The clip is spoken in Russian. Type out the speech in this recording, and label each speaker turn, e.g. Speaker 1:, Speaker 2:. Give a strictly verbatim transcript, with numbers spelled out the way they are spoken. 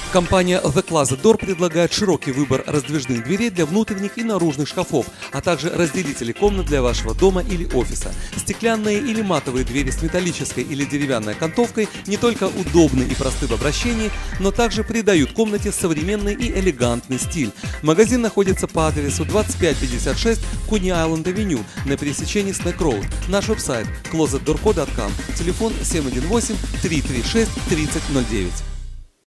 Speaker 1: Компания The Closet Door предлагает широкий выбор раздвижных дверей для внутренних и наружных шкафов, а также разделители комнат для вашего дома или офиса. Стеклянные или матовые двери с металлической или деревянной окантовкой не только удобны и просты в обращении, но также придают комнате современный и элегантный стиль. Магазин находится по адресу двадцать пять пятьдесят шесть Куни-Айленд-Авеню на пересечении Снэк Роуд. Наш веб-сайт клозет дор ко точка ком, телефон семь один восемь три три шесть тридцать ноль девять.